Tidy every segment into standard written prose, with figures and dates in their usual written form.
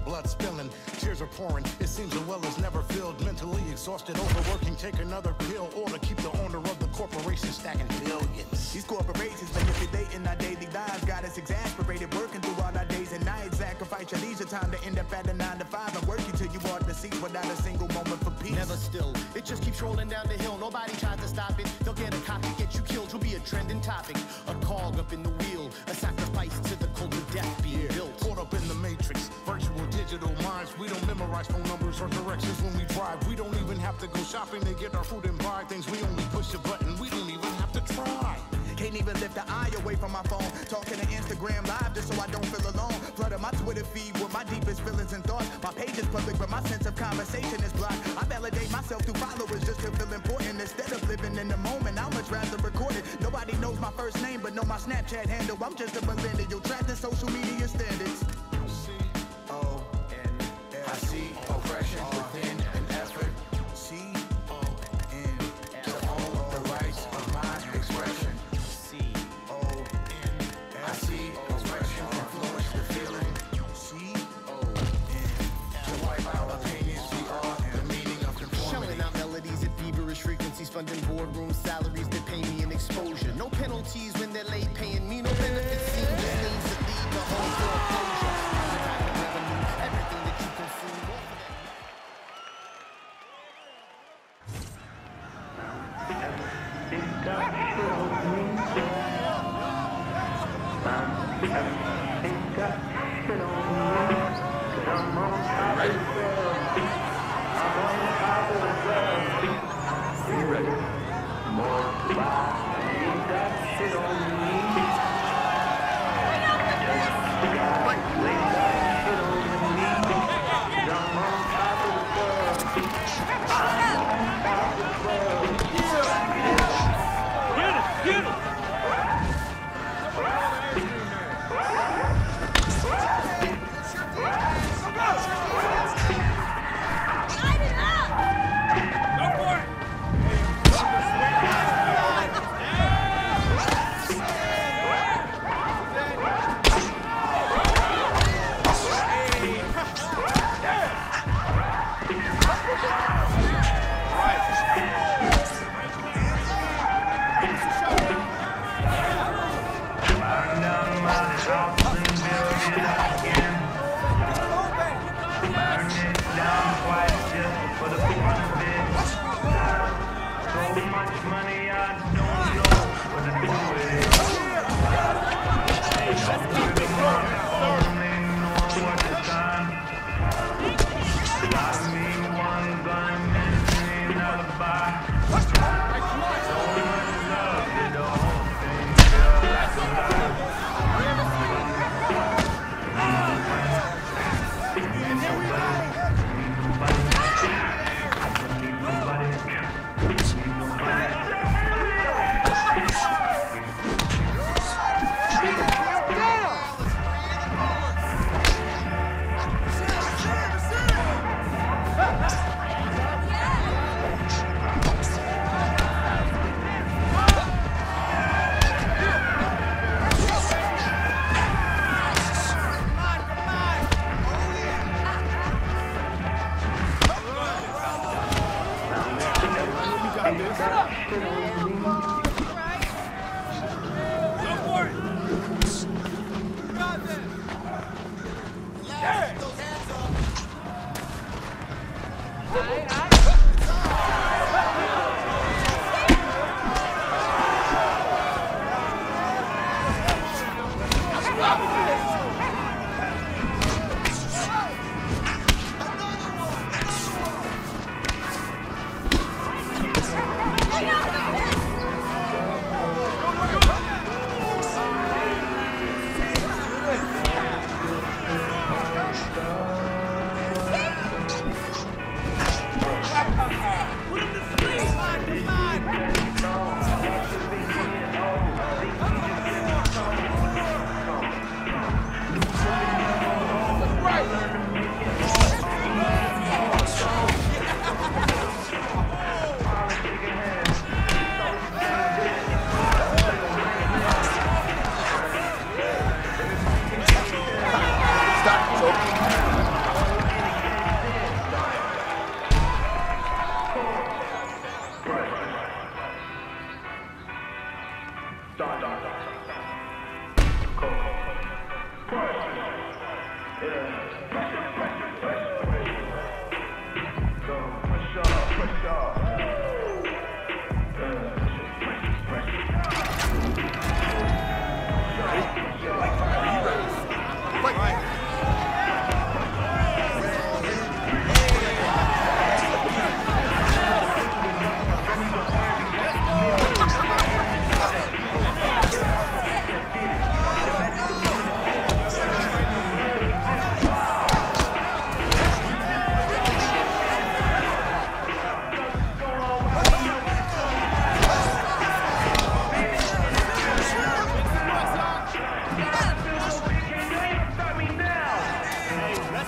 blood spilling, tears are pouring. It seems the well is never filled. Mentally exhausted, overworking, take another pill, or to keep the owner of the corporation stacking billions. These corporations manipulating our daily lives, got us exasperated, working through all our days and nights. Sacrifice your leisure time to end up at a 9 to 5 and working till you are deceased without a single moment for peace. Never still, it just keeps rolling down the hill. Nobody tries to stop it. They'll get a copy, get you killed. You'll be a trending topic, a cog up in the wheel, a sacrifice to the cult of death being built. Caught up in the matrix, virtual digital minds. We don't memorize phone numbers or directions when we drive. We don't even have to go shopping to get our food and buy things. We only push a button. We don't even have to try. Can't even lift an eye away from my phone. Talking to Instagram live just so I don't feel alone. Flooding my Twitter feed with my deepest feelings and thoughts. My page is public, but my sense of conversation is blocked. I validate myself through followers just to feel important. Instead of living in the moment, I'd much rather record it. Nobody knows my first name, but know my Snapchat handle. I'm just a millennial, trapped in social media standards. I see oppression within an effort. C-O-N to own the rights of my expression. C-O-N I see expression influence the feeling. C-O-N to wipe out opinions, we are the meaning of conformity. Shelling out melodies at feverish frequencies, funding boardroom salaries that pay me in exposure. No penalties when they're late paying me, no benefits seen, just names that lead the whole foreclosure. Everything that you consume.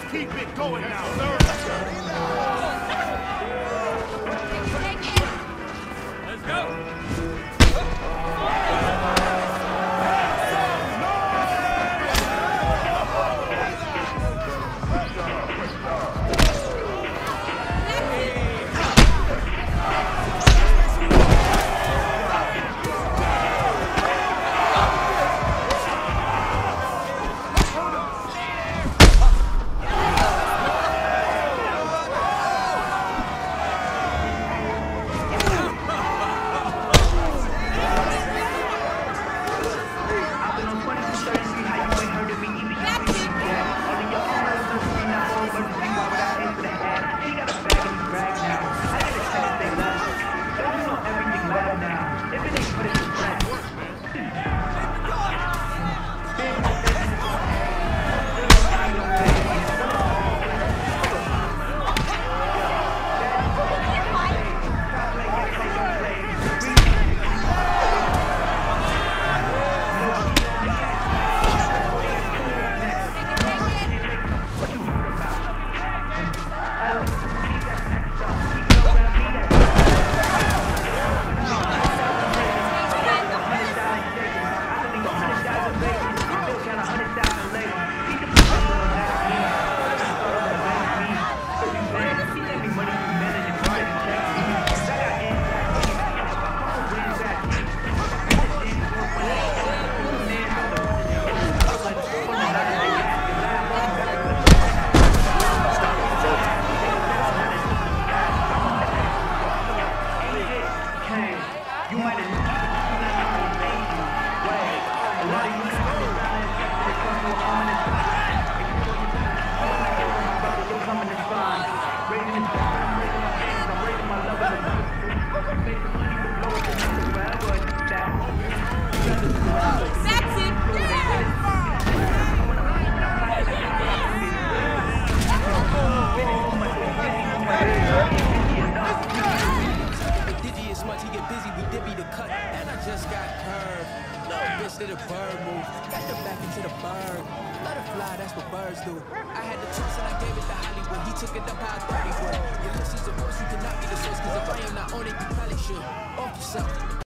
Keep it going now, sir. Let's go. To the bird move, got the back into the bird. Let it fly, that's what birds do. I had the choice and I gave it to Hollywood. He took it up how I thought he would. Ulysses, of course, you cannot be the source, cause if I am not on it, you probably should. Off yourself.